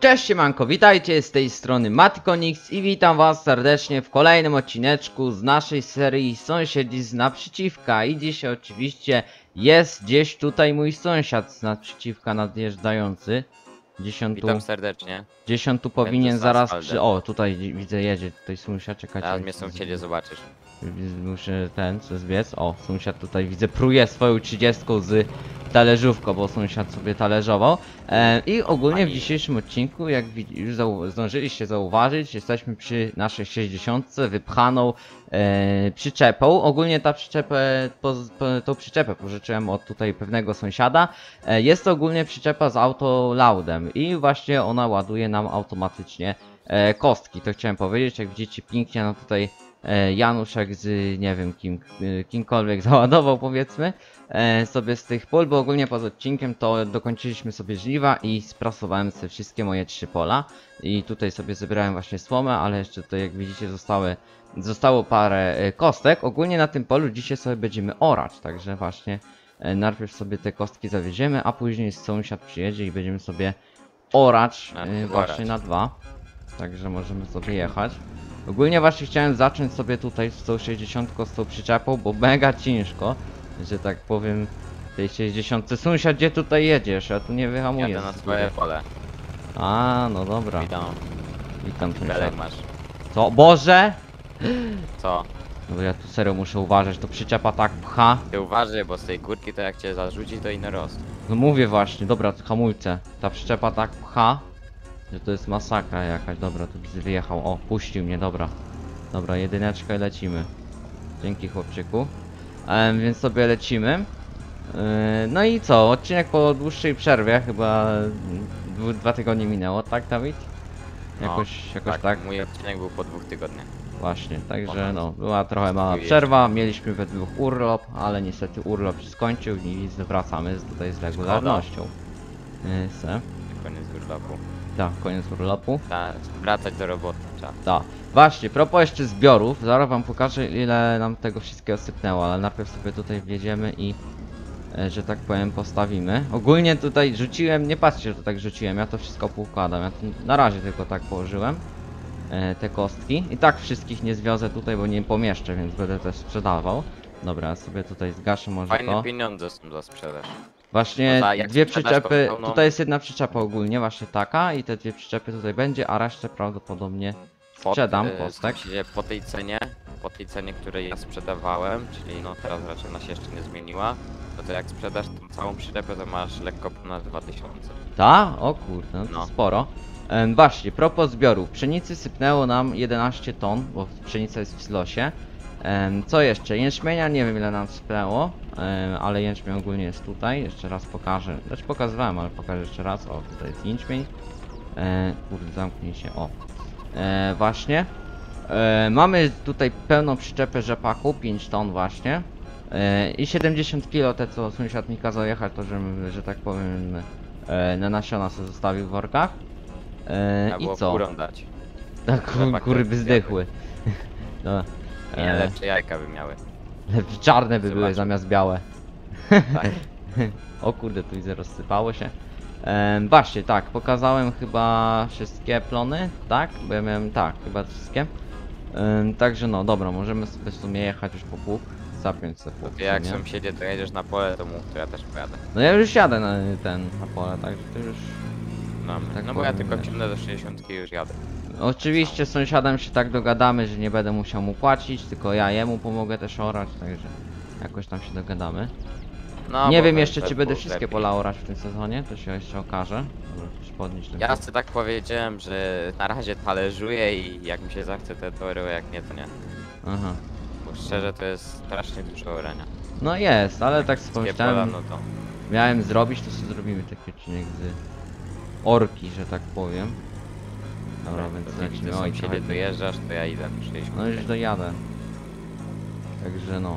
Cześć siemanko, witajcie z tej strony Matkonix i witam was serdecznie w kolejnym odcineczku z naszej serii Sąsiedzi z naprzeciwka. I dzisiaj oczywiście jest gdzieś tutaj mój sąsiad z naprzeciwka nadjeżdżający. Witam serdecznie. Gdzieś on tu powinien z zaraz asfaltem. O, tutaj widzę, jedzie tutaj sąsiad, czekajcie. Teraz mnie sąsiedzie zobaczysz. Muszę zbiec. O, sąsiad tutaj widzę pruje swoją 30 z talerzówką, bo sąsiad sobie talerzował. I ogólnie w dzisiejszym odcinku, jak już zdążyliście zauważyć, jesteśmy przy naszej 60 wypchaną przyczepą. Ogólnie ta tą przyczepę pożyczyłem od tutaj pewnego sąsiada. Jest to ogólnie przyczepa z autoloadem i właśnie ona ładuje nam automatycznie kostki. To chciałem powiedzieć, jak widzicie pięknie, no tutaj Januszek z nie wiem kimkolwiek załadował, powiedzmy, sobie z tych pól, bo ogólnie poza odcinkiem to dokończyliśmy sobie żniwa i sprasowałem sobie wszystkie moje 3 pola i tutaj sobie zebrałem właśnie słomę, ale jeszcze tutaj, jak widzicie, zostało parę kostek. Ogólnie na tym polu dzisiaj sobie będziemy orać, także właśnie najpierw sobie te kostki zawieziemy, a później sąsiad przyjedzie i będziemy sobie orać właśnie na 2, także możemy sobie jechać. Ogólnie właśnie chciałem zacząć sobie tutaj z tą 60 z tą przyczepą, bo mega ciężko, że tak powiem, tej 60. Sąsiad, gdzie tutaj jedziesz? Ja tu nie wyhamuję. Jadę na swoje pole. A, no dobra. Witam sąsiad. Belek masz. Co? Boże! Co? No bo ja tu serio muszę uważać, to przyczepa tak pcha. Ty uważaj, bo z tej górki to jak cię zarzuci, to inny rost. No mówię właśnie, dobra, hamulce. Ta przyczepa tak pcha, że to jest masakra jakaś. Dobra, tu wyjechał. O, puścił mnie, dobra. Dobra, jedyneczkę, lecimy. Dzięki, chłopczyku. Więc sobie lecimy. No i co? Odcinek po dłuższej przerwie, chyba 2 tygodnie minęło, tak, Dawid? Jakoś tak. Mój odcinek był po 2 tygodniach. Właśnie, także no, była trochę mała przerwa, mieliśmy we dwóch urlop, ale niestety urlop się skończył i wracamy tutaj z regularnością. Koniec urlopu. Tak, koniec urlopu. Tak, wracać do roboty trzeba. Tak. Właśnie, propos jeszcze zbiorów, zaraz wam pokażę, ile nam tego wszystkiego sypnęło, ale najpierw sobie tutaj wjedziemy i, że tak powiem, postawimy. Ogólnie tutaj rzuciłem, nie patrzcie, że to tak rzuciłem, ja to wszystko poukładam, ja to na razie tylko tak położyłem te kostki. I tak wszystkich nie zwiozę tutaj, bo nie pomieszczę, więc będę też sprzedawał. Dobra, ja sobie tutaj zgaszę może Fajne to. pieniądze są do sprzedaż. Właśnie jak dwie sprzedasz przyczepy, to pełną- tutaj jest jedna przyczepa ogólnie, właśnie taka i te 2 przyczepy tutaj będzie, a resztę prawdopodobnie sprzedam kostek. Po tej cenie, której ja sprzedawałem, czyli no teraz raczej ona się jeszcze nie zmieniła, to jak sprzedasz tą całą przyczepę, to masz lekko ponad 2000. Ta? O kurde, no to No. sporo. Właśnie, propos zbiorów. Pszenicy sypnęło nam 11 ton, bo pszenica jest w silosie. Co jeszcze? Jęczmienia nie wiem ile nam sypnęło, ale jęczmień ogólnie jest tutaj. Jeszcze raz pokażę. Znaczy pokazywałem, ale pokażę jeszcze raz. O, tutaj jest jęczmień. Kurde, zamknij się. O. Właśnie. Mamy tutaj pełną przyczepę rzepaku, 5 ton właśnie. I 70 kg te co sąsiad mi kazał jechać, to że tak powiem na nasiona sobie zostawił w workach. I co? Kurą dać. Tak, kury by zdechły. No. Nie, lepsze jajka by miały. Czarne by były Zobaczmy. zamiast białe. Tak. O kurde, tu widzę, rozsypało się. Właśnie, tak, pokazałem chyba wszystkie plony, tak? Bo ja miałem, tak, chyba wszystkie. Także no, dobra, możemy sobie w sumie jechać już po pług. Zapiąć sobie pług. Ty jak sąsiedzie to jedziesz na pole, to mów, to ja też pojadę. No ja już jadę na pole, także to już... No, Tak no bo ja powiem, tylko wiesz. ciągnę do 60 i już jadę. Oczywiście z sąsiadem się tak dogadamy, że nie będę musiał mu płacić, tylko ja jemu pomogę też orać, także jakoś tam się dogadamy. No, Nie bo wiem we- jeszcze we czy będę dwóch wszystkie lepiej. pola orać w tym sezonie, to się jeszcze okaże. Dobra, też podnieść ten Ja pług. sobie tak powiedziałem, że na razie talerzuję i jak mi się zachce to orę, jak nie to nie. Aha. Bo szczerze to jest strasznie dużo orania. No jest, ale tak sobie Wszystkie pola, pomyślałem, no to... miałem zrobić, to sobie zrobimy taki odcinek z orki, że tak powiem. Dobra, więc to lecimy. widzę, Oj, sąsiedzie trochę... dojeżdżasz, to ja idę do 60. No już dojadę. Także no.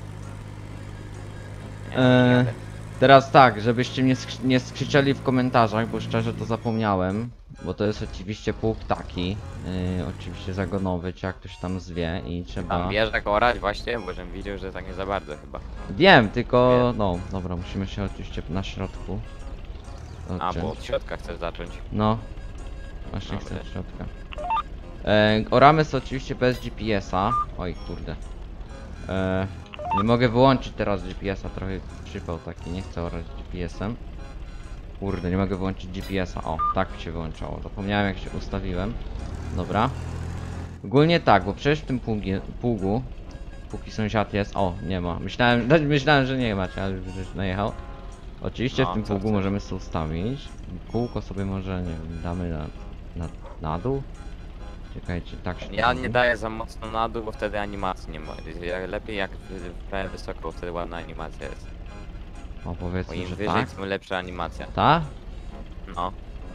Nie, nie jadę. Teraz tak, żebyście nie skrzyczeli w komentarzach, bo szczerze to zapomniałem. Bo to jest oczywiście pług taki, oczywiście zagonowy, czy jak ktoś tam zwie i trzeba... Tam wiesz jak orać właśnie, bo żem widział, że tak nie za bardzo chyba. Wiem, tylko no, dobra, musimy się oczywiście na środku. A, odciąć. bo od środka chcesz zacząć. No, Właśnie chcę Dobra. w środka. Oramy są oczywiście bez GPS-a. Oj kurde. Nie mogę wyłączyć teraz GPS-a, trochę przypał taki, nie chcę orać GPS-em. Kurde, nie mogę wyłączyć GPS-a. O, tak się wyłączało. Zapomniałem jak się ustawiłem. Dobra. Ogólnie tak, bo przecież w tym pługu, póki sąsiad jest, o, nie ma. Myślałem, że nie macie, ale już najechał. Oczywiście No, w tym co pługu chcesz? możemy sobie ustawić. Kółko sobie może, nie wiem, damy na dół. Czekajcie, tak się Ja robi. nie daję za mocno na dół, bo wtedy animacji nie ma. Lepiej jak w prawie wysoko, bo wtedy ładna animacja jest. O, Bo powiedzmy, im że wyżej, tak. tym lepsza animacja. Ta? No.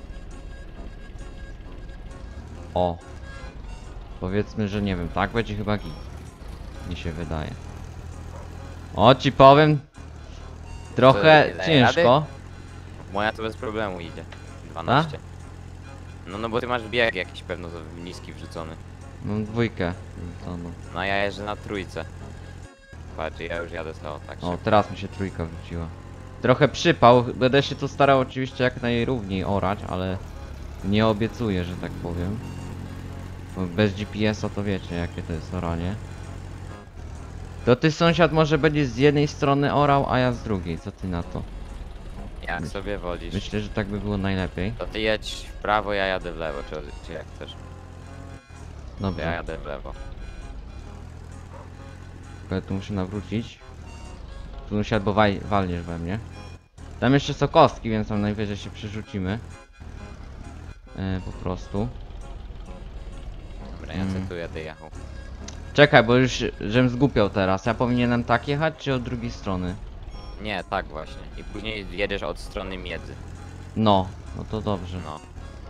O. Powiedzmy, że nie wiem, tak będzie chyba git. Mi się wydaje. O, ci powiem. Trochę nie daje ciężko. Moja to bez problemu idzie. 12. No bo ty masz bieg jakiś pewno niski wrzucony. Mam dwójkę. To no. No ja jeżdżę na trójce. Patrz, ja już jadę sobie tak O, szybko. teraz mi się trójka wróciła. Trochę przypał. Będę się tu starał oczywiście jak najrówniej orać, ale nie obiecuję, że tak powiem. Bo bez GPS-a to wiecie jakie to jest oranie. To ty sąsiad może będzie z jednej strony orał, a ja z drugiej. Co ty na to? Jak sobie wolisz. Myślę, że tak by było najlepiej. To ty jedź w prawo, ja jadę w lewo, czy jak chcesz. To ja Dobra, jadę w lewo. ale tu muszę nawrócić. Tu sąsiad, bo walniesz we mnie. Tam jeszcze są kostki, więc tam najwyżej się przerzucimy. Po prostu. Dobra, ja tu jadę jechał. Czekaj, bo już żem zgłupiał teraz. Ja powinienem tak jechać, czy od drugiej strony? Nie, tak właśnie. I później jedziesz od strony miedzy. No to dobrze. No.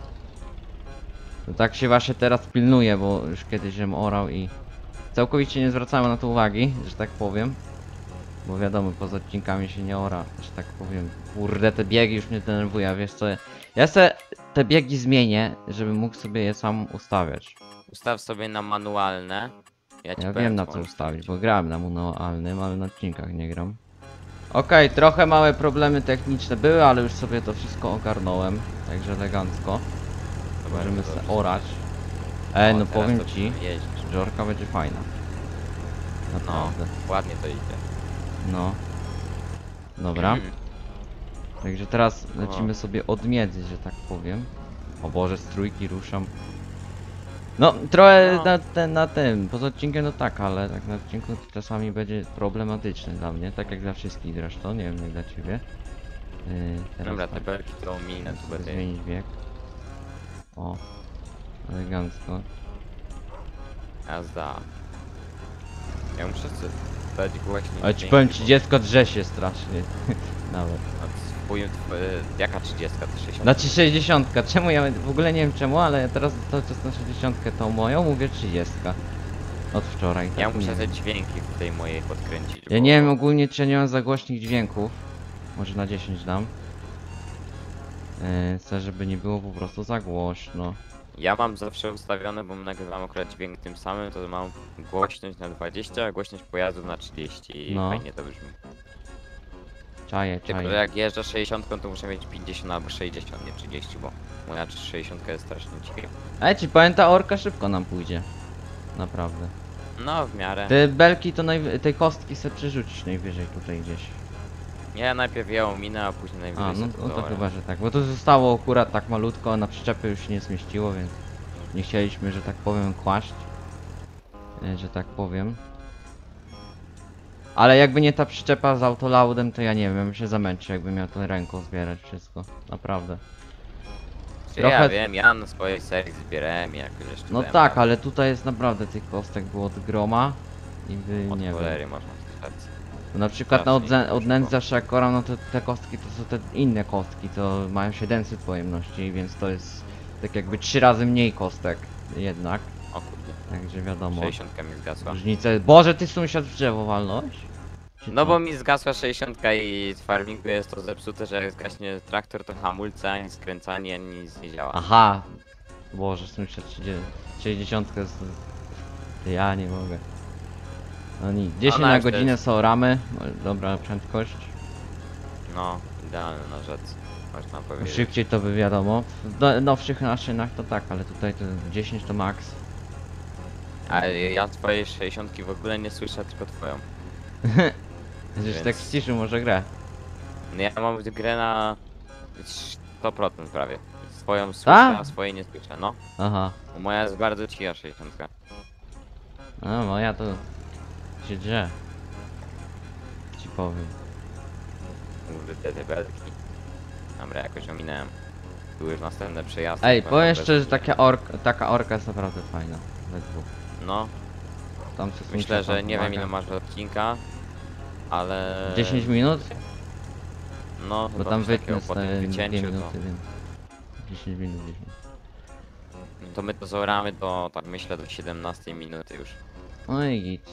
To tak się właśnie teraz pilnuję, bo już kiedyś żem orał i całkowicie nie zwracałem na to uwagi, że tak powiem. Bo wiadomo, poza odcinkami się nie ora, że tak powiem. Kurde, te biegi już mnie denerwują, wiesz co? Ja se te biegi zmienię, żebym mógł sobie je sam ustawiać. Ustaw sobie na manualne. Ja ci Ja powiem, wiem na co co możesz ustawić, zrobić. bo grałem na manualnym, ale na odcinkach nie gram. Okej, trochę małe problemy techniczne były, ale już sobie to wszystko ogarnąłem, także elegancko. Dobra, Możemy to se dobrze. orać. O, No teraz powiem to ci, jeździsz. że orka będzie fajna. No, Naprawdę. ładnie to idzie. No. Dobra. Także teraz O. lecimy sobie od miedzy, że tak powiem. O Boże, z trójki ruszam. No, trochę No. na tym, poza odcinkiem no tak, ale tak na odcinku to czasami będzie problematyczny dla mnie, tak jak dla wszystkich zresztą, nie wiem jak dla ciebie. Teraz Dobra, tak, te belki to ominę, tu sobie będę. zmienić bieg. O, elegancko. Jazda. Ja muszę sobie dać głośniej. Ale ci dźwięki, powiem, bo- 30 drze się strasznie. Nawet. No, jaka 30? 60? Znaczy 60, czemu ja w ogóle nie wiem czemu, ale teraz cały czas na 60 tą moją mówię 30. Od wczoraj. Tak Ja nie muszę te wiem. dźwięki w tej mojej podkręcić. Ja bo- nie wiem ogólnie czy ja nie mam za głośnych dźwięków. Może na 10 dam. Chcę, żeby nie było po prostu za głośno. Ja mam zawsze ustawione, bo nagrywam akurat dźwięk tym samym, to mam głośność na 20, a głośność pojazdów na 30 i No. fajnie to brzmi. Czaję, Tylko, że czaję. jak jeżdżę 60, to muszę mieć 50 albo 60, nie 30, bo moja 60 jest strasznie cicha. Ale ci powiem, ta orka szybko nam pójdzie. Naprawdę. No, w miarę. Te belki to tej kostki se przerzucić najwyżej tutaj gdzieś. Ja najpierw ją minę, a później najwyżej A, no, sobie no to doorę. chyba, że tak. Bo to zostało akurat tak malutko, na przyczepy już się nie zmieściło, więc nie chcieliśmy, że tak powiem, kłaść. Że tak powiem. Ale jakby nie ta przyczepa z autolaudem, to ja nie wiem, ja bym się zamęczył, jakbym miał to ręką zbierać wszystko. Naprawdę. Czy trochę- ja wiem, ja na swojej serii zbierałem jakoś jeszcze. No dałem tak, radę. ale tutaj jest naprawdę tych kostek było od groma. I by, Od nie wiem. cholery można stać. Bo na przykład na Strasznie od ciężko. nędzy zawsze jak koram, no to te kostki to są te inne kostki, to mają 700 pojemności, więc to jest tak jakby 3 razy mniej kostek jednak. O kurde, Także wiadomo. 60 mi zgasła. Różnice. Boże, ty sąsiad w drzewo walnąłeś? Czy No co? bo mi zgasła 60 i w farmingu jest to zepsute, że jak zgaśnie traktor, to hamulce, ani skręcanie, ani nic nie działa. Aha! Boże, sąsiad 60 jest... Ja nie mogę. No nic, 10 Ona na już godzinę jest. są ramy. Dobra prędkość. No, idealne na rzecz. można powiedzieć. Szybciej to by wiadomo. W nowszych maszynach to tak, ale tutaj to 10 to max. Ale ja twojej 60 w ogóle nie słyszę, tylko twoją. Żeś Więc- tak ściszył może grę. No ja mam grę na 100% prawie. Swoją słyszę, a swojej nie słyszę, no. Aha. Bo moja jest bardzo cicha 60. No moja to się drze. Ci powiem. Kurde, te belki. Dobra, jakoś ominąłem. Tu już następne przejazdy. Ej, będą powiem bez- szczerze, że taka orka jest naprawdę fajna. We dwóch. No, Tam co myślę, sąsiad że nie wiem pomaga. ile masz odcinka, ale... 10 minut? No, Bo chyba tam coś takiego wytnę po tym 2 wycięciu, minuty, więc... 10 minut, 10. to my to zoramy do, tak myślę, do 17 minuty już. No i git.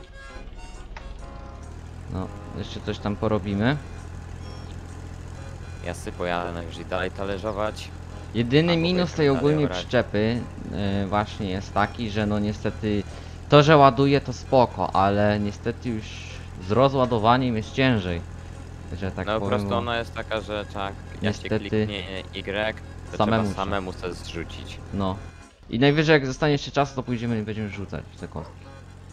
No, jeszcze coś tam porobimy. Ja sobie pojadę najwyżej dalej talerzować. Jedyny Albo minus będziemy tej dalej ogólnie orać. przyczepy właśnie jest taki, że no niestety to, że ładuje to spoko, ale niestety już z rozładowaniem jest ciężej. Że tak No po powiem. prostu bo ona jest taka, że tak, jak się Niestety kliknie Y, to samemu trzeba się- samemu sobie zrzucić. No. I najwyżej jak zostanie jeszcze czas, to pójdziemy i będziemy rzucać w te kostki.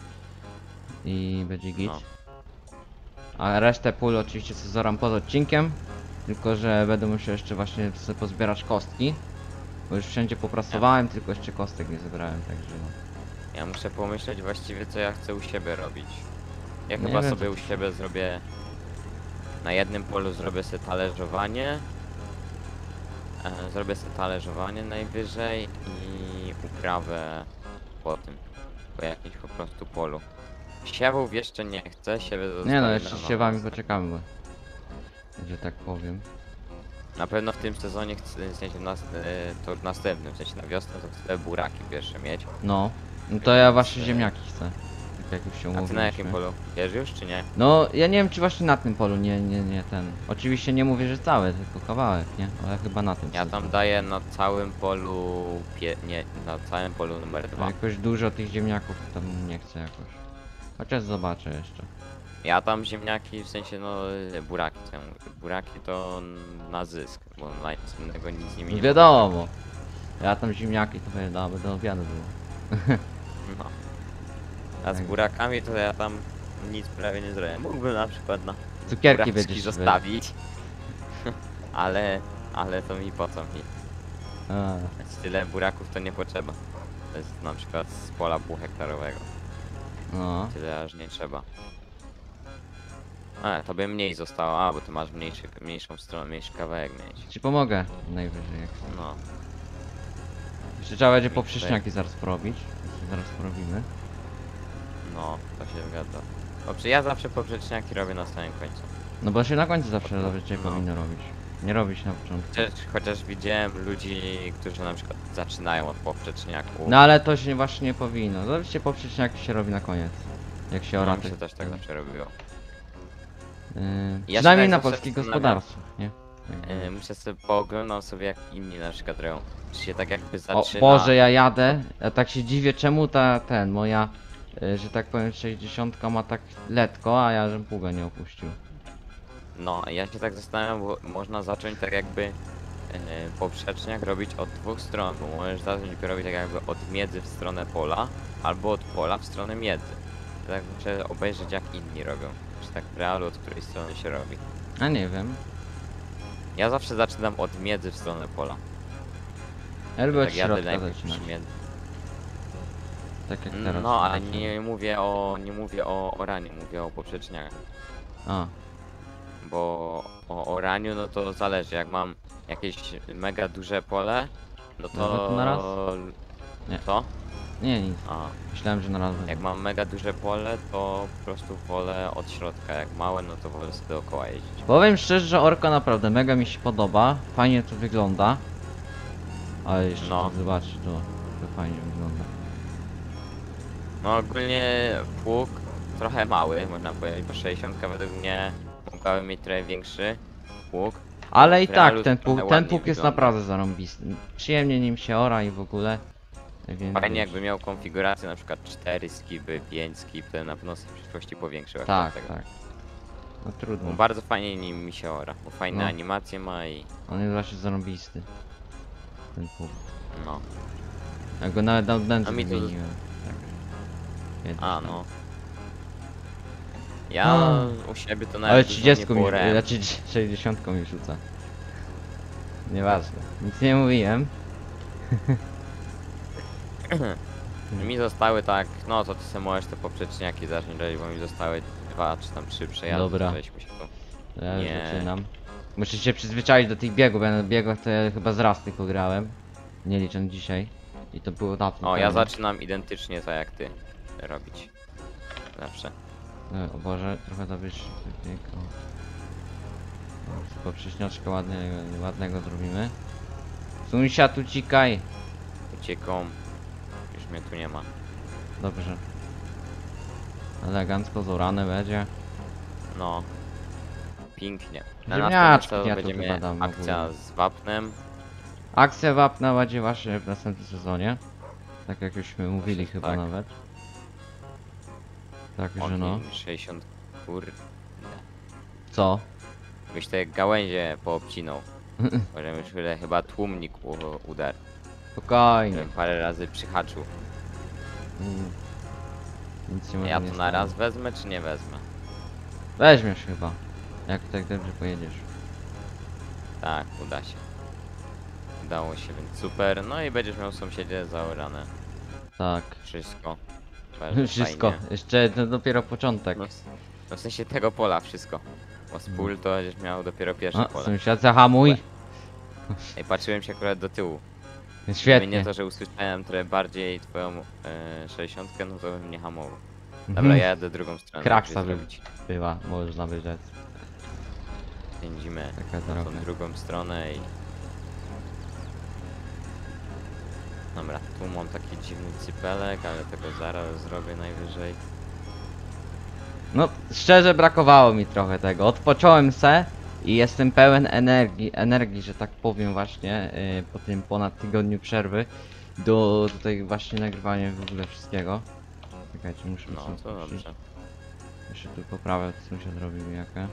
I będzie git. No. A resztę pól oczywiście sobie zoram poza odcinkiem. Tylko, że będę musiał jeszcze właśnie sobie pozbierać kostki. Bo już wszędzie popracowałem, tylko jeszcze kostek nie zebrałem, także no. Ja muszę pomyśleć właściwie co ja chcę u siebie robić. Ja Nie chyba wiem, sobie co u siebie zrobię... Na jednym polu zrobię sobie talerzowanie. Zrobię sobie talerzowanie najwyżej i uprawę po tym. Po jakimś po prostu polu. Siewów jeszcze nie chcę, siewy Nie no, zostawię jeszcze na się wami następny. poczekamy, bo... Że tak powiem. Na pewno w tym sezonie chcę, w sensie to w następnym, w sensie na wiosnę to chcę buraki pierwsze mieć. No. No to ja właśnie ziemniaki chcę. Tak jak już się A ty na umówiliśmy. jakim polu? Wiesz już czy nie? No, ja nie wiem czy właśnie na tym polu, nie ten. Oczywiście nie mówię, że całe, tylko kawałek, nie? Ale chyba na tym. Ja chcę tam zrobić. daję na całym polu, nie, na całym polu numer A 2. jakoś dużo tych ziemniaków tam nie chcę jakoś. Chociaż zobaczę jeszcze. Ja tam ziemniaki, w sensie no buraki chcę. Buraki to na zysk, bo na nic innego nic z nimi nie Wiadomo. Ja tam ziemniaki to będę obiadu było. mogę. No. A z Tak. burakami to ja tam nic prawie nie zrobię. Mógłbym na przykład na Cukierki buraczki będziesz zostawić. ale to mi po co mi? A, Tyle buraków to nie potrzeba. To jest na przykład z pola półhektarowego. no. Tyle aż nie trzeba. To by mniej zostało, bo ty masz mniejszą stronę, mniejszy kawałek mieć. Ci pomogę najwyżej jak. No, Jeszcze trzeba będzie poprzeczniaki zaraz porobić. Zaraz porobimy. no, to się zgadza. Dobrze, ja zawsze poprzeczniaki robię na samym końcu. No bo się na końcu zawsze zazwyczaj No. powinno robić. Nie robić na początku. Chociaż widziałem ludzi, którzy na przykład zaczynają od poprzeczniaku. No ale to się właśnie nie powinno. Zazwyczaj poprzeczniaki się robi na koniec. Jak się No, ora mi się też tak zawsze robiło. Ja przynajmniej się na tak zawsze polskich zastanawiam. gospodarstwach, nie? Muszę sobie pooglądam sobie jak inni na przykład robią. Czy się tak jakby O zaczyna... Boże, ja jadę, ja tak się dziwię czemu moja, że tak powiem 60 ma tak letko, a ja żem pługa nie opuścił. No, ja się tak zastanawiam, bo można zacząć tak jakby poprzeczniak robić od dwóch stron, bo możesz zacząć go robić tak jakby od miedzy w stronę pola, albo od pola w stronę miedzy. Tak muszę obejrzeć jak inni robią, czy tak w realu od której strony się robi. A nie wiem. Ja zawsze zaczynam od miedzy w stronę pola. Ja lubię od Tak jadę środka najpierw zaczynać, przy miedzy. tak jak teraz. No, ale nie mówię o oraniu, mówię o poprzeczniach. A, Bo o oraniu no to zależy, jak mam jakieś mega duże pole, no to... Nawet na raz? Nie. Co? nie nic. A, Myślałem, że na raz jak będę. mam mega duże pole, to po prostu wolę od środka, jak małe, no to wolę sobie dookoła jeździć. Powiem szczerze, że orka naprawdę mega mi się podoba. Fajnie to wygląda. Ale jeszcze No. tak zobaczyć, to fajnie wygląda. No ogólnie pług trochę mały, można powiedzieć, bo 60 według mnie mogłaby mieć trochę większy pług. Ale i W realu tak, ten to trochę pług ładniej jest wygląda. naprawdę zarąbisty. Przyjemnie nim się ora i w ogóle. Więc Fajnie wiesz. jakby miał konfigurację na przykład 4 skipy, 5 skip, to na pewno sobie w przyszłości powiększył. Tak, akurat tego. tak. No trudno. Bo bardzo fajnie nim mi się ora, bo fajne No. animacje ma i On jest właśnie zarąbisty. Ten pług. no. Ja go nawet na A wnętrzu mi to- wymieniłem. Tak. Kiedyś A tam. no. Ja A. u siebie to Ale nawet dużo 30 nie mi, porałem. znaczy 60 mi rzuca. Nieważne. Nic nie mówiłem. Mi zostały tak, no to ty sobie możesz te poprzeczniaki zacząć robić, bo mi zostały 2 czy tam 3 przejazdy. Dobra. Żeśmy się tu. Ja już Nie. zaczynam. Muszę się przyzwyczaić do tych biegów, bo ja na biegach to ja chyba z raz tylko grałem. Nie licząc dzisiaj. I to było dawno O, ja temu. zaczynam identycznie tak jak ty robić. Zawsze. O Boże, trochę to byś bieg. O, tylko przyśniaczkę ładnego zrobimy. Sąsiad, uciekaj! Ucieką. Już mnie tu nie ma. Dobrze. Elegancko zorane będzie. No. Pięknie. Na Ziemniaczki następnym ja tu sezonie chyba będzie dam akcja ogólnie. z wapnem. Akcja wapna będzie właśnie w następnym sezonie. Tak jak jużśmy mówili Właśnie chyba tak. nawet. Także Ogień no. 60 kur. Co? Byś te gałęzie poobcinał. Możemy już chwilę chyba tłumnik udarł. Spokojnie. Żebym parę razy przyhaczył. Mm. Nic się może Ja nie to na stanie. raz wezmę czy nie wezmę? Weźmiesz chyba. Jak tak dobrze pojedziesz. Tak, uda się. Udało się, więc super. No i będziesz miał sąsiedzie zaorane. Tak. Wszystko. Bardzo Wszystko. fajnie. Jeszcze to dopiero początek. No w sensie tego pola wszystko. Bo z pól to będziesz miał dopiero pierwsze O, pole. sąsiad zahamuj. Ej, patrzyłem się akurat do tyłu. Gdyby Świetnie. nie to, że usłyszałem trochę bardziej twoją 60, no to bym nie hamował. Dobra, Mhm. ja jadę drugą stronę. Kraksa żeby by- zrobić. Była, można by rzec. Pędzimy Taka na droga. tą drugą stronę i... Dobra, tu mam taki dziwny cypelek, ale tego zaraz zrobię najwyżej. No, szczerze brakowało mi trochę tego. Odpocząłem se i jestem pełen energii, że tak powiem właśnie, po tym ponad tygodniu przerwy do tutaj właśnie nagrywania w ogóle wszystkiego. Czekajcie, muszę No, sobie to puścić. dobrze. Jeszcze tu poprawę, co sąsiad robił jakę.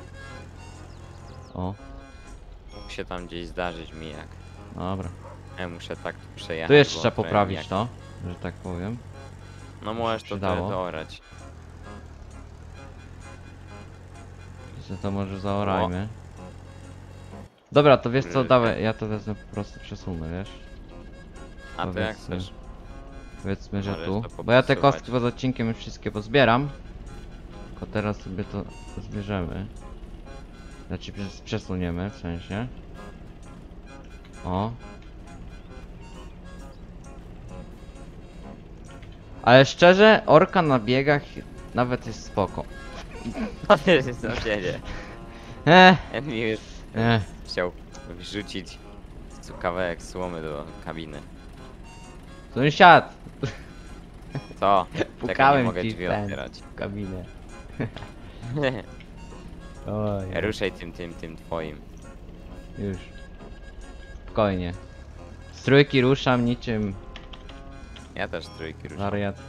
O, Mógł się tam gdzieś zdarzyć mi jak. dobra. Ja muszę tak tu przejechać. Tu jeszcze bo trzeba trochę poprawić jak- to, że tak powiem. No możesz to przydało. doorać. Że to może zaorajmy. Dobra, to wiesz co, Kurde. dawaj, ja to wezmę po prostu przesunę, wiesz? A to jak Powiedzmy. chcesz. Powiedzmy, że Możesz tu. to Bo ja te poprzesuwać. kostki pod odcinkiem już wszystkie pozbieram. Tylko teraz sobie to zbierzemy. Znaczy przesuniemy w sensie. O. Ale szczerze, orka na biegach nawet jest spoko. No to jest sąsiedzie. Mi już chciał wrzucić kawałek słomy do kabiny. Sąsiad! Co? Czekaj, nie Pukałem mogę ci drzwi ten. otwierać. W kabinę. Oj, Ruszaj tym twoim. już. Spokojnie. Z trójki ruszam niczym Ja też trójki ruszam. wariat.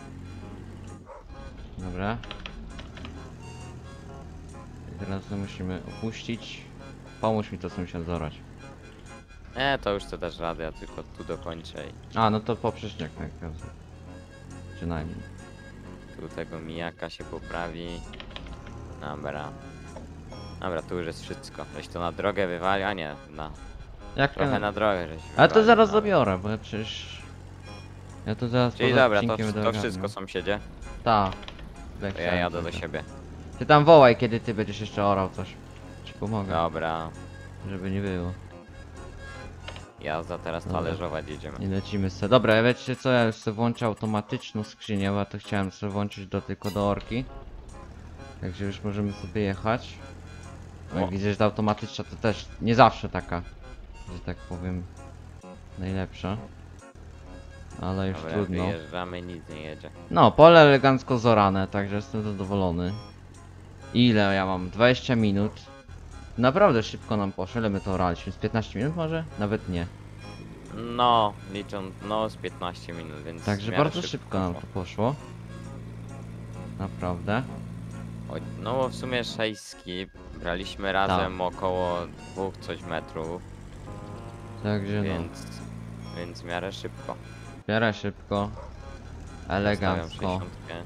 Dobra. I teraz to musimy opuścić. Pomóż mi to sąsiad zorać. To już to dasz radę, ja tylko tu dokończę i A, no to poprzeczniak tak razu. Przynajmniej. tu tego mijaka się poprawi. Dobra. Dobra, tu już jest wszystko. Żeś to na drogę wywalił, a nie, Jak trochę na drogę żeś Ale to wywalił, zaraz no. zabiorę, bo ja przecież... Ja to zaraz Czyli poza dobra, odcinkiem będę to ogarniał. wszystko sąsiedzie. Tak. To ja jadę do siebie. Ty tam wołaj, kiedy ty będziesz jeszcze orał coś. Ci pomogę, Dobra. żeby nie było. Jazda, teraz Dobra. talerzować jedziemy. I lecimy sobie. Dobra, ja wiecie co, ja już sobie włączę automatyczną skrzynię, bo ja to chciałem sobie włączyć tylko do orki. Także już możemy sobie jechać. Bo jak O. widzę, że ta automatyczna to też nie zawsze taka, że tak powiem, najlepsza. Ale już Dobra, trudno. wyjeżdżamy, nic nie jedzie. No, pole elegancko zorane, także jestem zadowolony. Ile ja mam? 20 minut. Naprawdę szybko nam poszło. Ile my to oraliśmy? Z 15 minut może? Nawet nie. No, licząc, no z 15 minut, więc Także w miarę bardzo szybko nam to poszło. Naprawdę. No bo w sumie 6 skip. Braliśmy razem około 2 coś metrów, Także no. więc w miarę szybko. W miarę szybko. Zostawiam Elegancko. 60.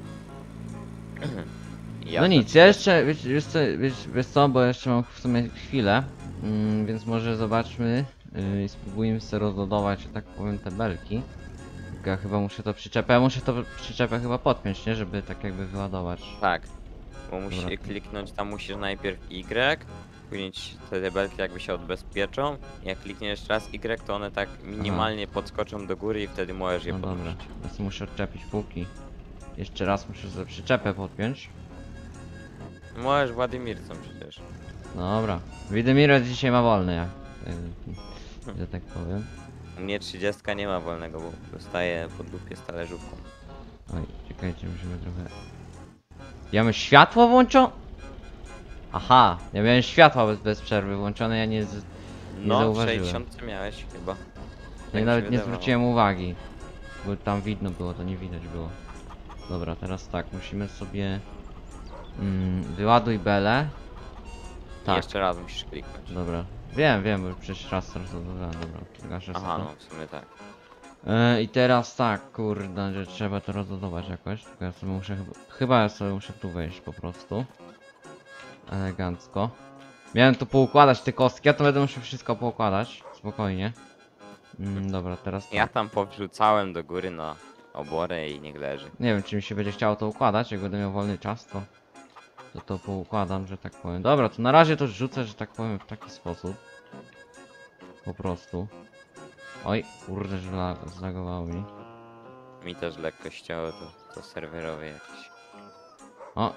No nic, ja jeszcze, wiesz co, bo jeszcze mam w sumie chwilę, więc może zobaczmy i spróbujmy sobie rozładować, że tak powiem, te belki. Tylko ja chyba muszę to przyczepę, ja muszę to przyczepę chyba podpiąć, nie? Żeby tak jakby wyładować. Tak, bo Dobra. musisz kliknąć, tam musisz najpierw Y, później te belki jakby się odbezpieczą. Jak klikniesz jeszcze raz Y, to one tak minimalnie podskoczą do góry i wtedy możesz je No dobra, podnieść. teraz muszę odczepić półki. Jeszcze raz muszę sobie przyczepę podpiąć. Możesz Władimircą przecież. Dobra, Widymiro dzisiaj ma wolny, jak, że tak powiem. U mnie 30 nie ma wolnego, bo dostaję po dupie z talerzówką. Oj, czekajcie, musimy trochę... Ja mam światło włączone? Aha, ja miałem światła bez przerwy włączone, ja nie No, w zauważyłem. 60 miałeś chyba. Ja Tak mi nawet się nie wydawało. zwróciłem uwagi. Bo tam widno było, to nie widać było. Dobra, teraz tak, musimy sobie... wyładuj belę. I Tak, jeszcze raz musisz kliknąć. dobra. Wiem, bo przecież raz rozładowałem, dobra. Gaszę Aha, sobie. no w sumie tak. I teraz tak, kurde, że trzeba to rozładować jakoś. Tylko ja sobie muszę chyba ja sobie muszę tu wejść po prostu. Elegancko. Miałem tu poukładać te kostki, ja to będę musiał wszystko poukładać. Spokojnie. Dobra, teraz tak. Ja tam powrzucałem do góry na oborę i niech leży. Nie wiem, czy mi się będzie chciało to układać, jak będę miał wolny czas, to poukładam, że tak powiem. Dobra, to na razie to rzucę, że tak powiem, w taki sposób. Po prostu. Oj, kurde, że zlagowało mi. Mi też lekko ścięło to serwerowe jakieś. O!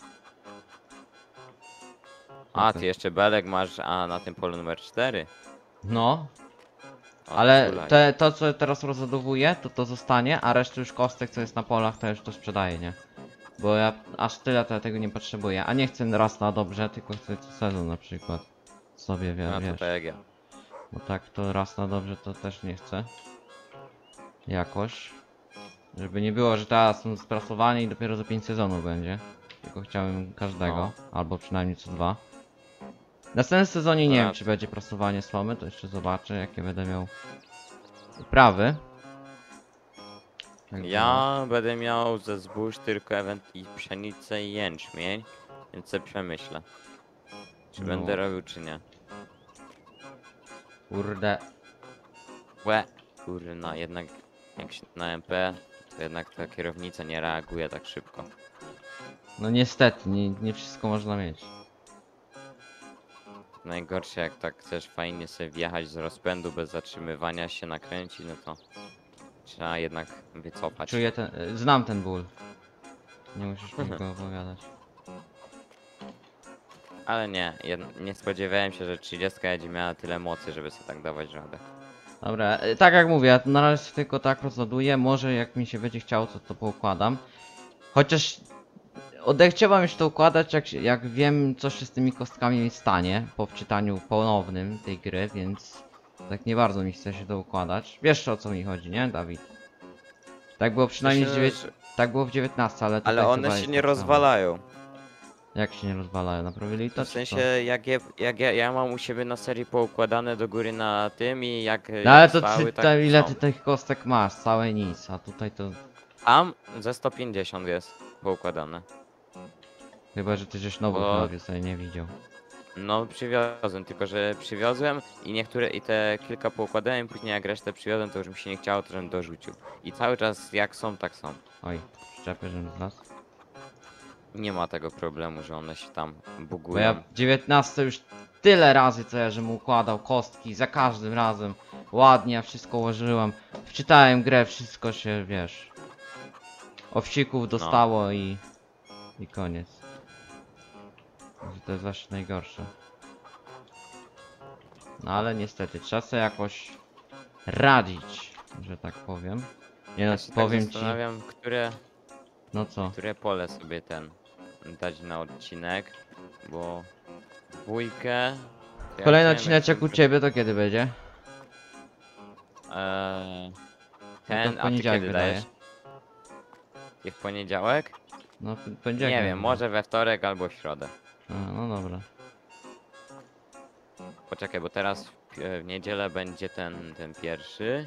A, ty jeszcze belek masz, a na tym polu numer 4. No, O, ale culaj. to co teraz rozładowuję, to zostanie, a resztę już kostek, co jest na polach, to już to sprzedaję, nie? Bo ja aż tyle to ja tego nie potrzebuję, a nie chcę raz na dobrze, tylko chcę co sezon na przykład sobie, No to wiesz. tak jak ja. Bo tak to raz na dobrze to też nie chcę. Jakoś. Żeby nie było, że teraz są sprasowane i dopiero za 5 sezonów będzie. Tylko chciałem każdego, No. albo przynajmniej co 2. W następnym sezonie nie wiem, Tak. czy będzie prasowanie słomy, to jeszcze zobaczę, jakie będę miał uprawy. Tak Ja będę miał ze zbóż tylko i pszenicę i jęczmień, więc sobie przemyślę. Czy No. będę robił, czy nie. Kurde. Łe, kurna, jednak jak się na MP, to jednak ta kierownica nie reaguje tak szybko. No niestety, nie wszystko można mieć. Najgorsze jak tak chcesz fajnie sobie wjechać z rozpędu bez zatrzymywania się, nakręcić, no to trzeba jednak wycofać. Czuję znam ten ból. Nie musisz mi go opowiadać. Ale nie, nie spodziewałem się, że 30 będzie miała tyle mocy, żeby sobie tak dawać radę. Dobra, tak jak mówię, ja na razie tylko tak rozładuję, może jak mi się będzie chciało, to poukładam. Chociaż odechciałam już to układać, jak wiem, co się z tymi kostkami stanie po wczytaniu ponownym tej gry, więc tak nie bardzo mi chce się to układać. Wiesz, o co mi chodzi, nie, Dawid? Tak było przynajmniej tak było w 19, ale tutaj Ale one chyba się jest nie tak samo. rozwalają. Jak się nie rozwalają? Naprawili to? W czy sensie, co? jak ja mam u siebie na serii poukładane do góry na tym i jak No ale to stały, tak ile są. ty tych kostek masz? Całe nic, a tutaj to... Tam ze 150 jest poukładane. Chyba, że ty żeś nowych Bo- robił, sobie nie widział. No przywiozłem, tylko że przywiozłem i niektóre i te kilka poukładałem, później jak resztę przywiozłem, to już mi się nie chciało, to żebym dorzucił. I cały czas jak są, tak są. Oj, przyczepy, żebym zlazł. Nie ma tego problemu, że one się tam Bo bugują. ja w 19 już tyle razy co ja, żem układał kostki, za każdym razem ładnie, ja wszystko ułożyłem. Wczytałem grę, wszystko się, wiesz... Owsików dostało i koniec. Także to jest właśnie najgorsze. No ale niestety, trzeba sobie jakoś radzić, że tak powiem. Nie no, Ja się powiem tak ci... zastanawiam, No co? które pole sobie dać na odcinek, bo dwójkę... to ja Kolejny chciałem odcineczek u jakąś- ciebie to kiedy będzie? Eee, No to ten, w a ty poniedziałek kiedy wydaje. dajesz? I w poniedziałek? No, będzie Nie wiem, może we wtorek albo w środę. A, no dobra. Poczekaj, bo teraz w niedzielę będzie ten pierwszy.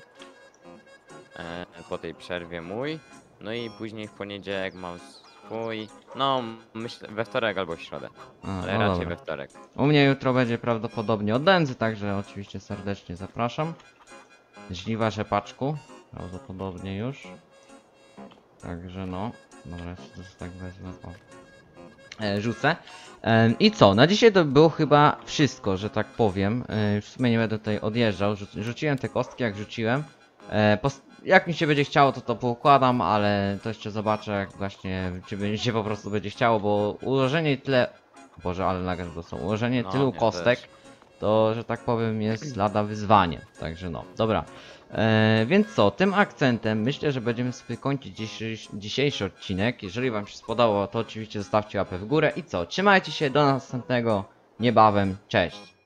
Po tej przerwie mój. No i później w poniedziałek mam swój. No, myślę we wtorek albo w środę. A, Ale no raczej dobra. we wtorek. U mnie jutro będzie prawdopodobnie od Dędzy, także oczywiście serdecznie zapraszam. Żliwa rzepaczku, prawdopodobnie już. Także no, dobra, jeszcze to tak wezmę, o. Rzucę. I co? Na dzisiaj to było chyba wszystko, że tak powiem. Już w sumie nie będę tutaj odjeżdżał. Rzuciłem te kostki jak rzuciłem. Jak mi się będzie chciało, to poukładam, ale to jeszcze zobaczę, jak właśnie, czy mi się po prostu będzie chciało, bo ułożenie tyle... Boże, ale nagle to są. Ułożenie No, tylu ja kostek, też. to, że tak powiem, jest lada wyzwanie. Także no, dobra. Więc co, tym akcentem myślę, że będziemy sobie kończyć dzisiejszy odcinek. Jeżeli wam się spodobał, to oczywiście zostawcie łapę w górę. I co, trzymajcie się, do następnego niebawem, cześć!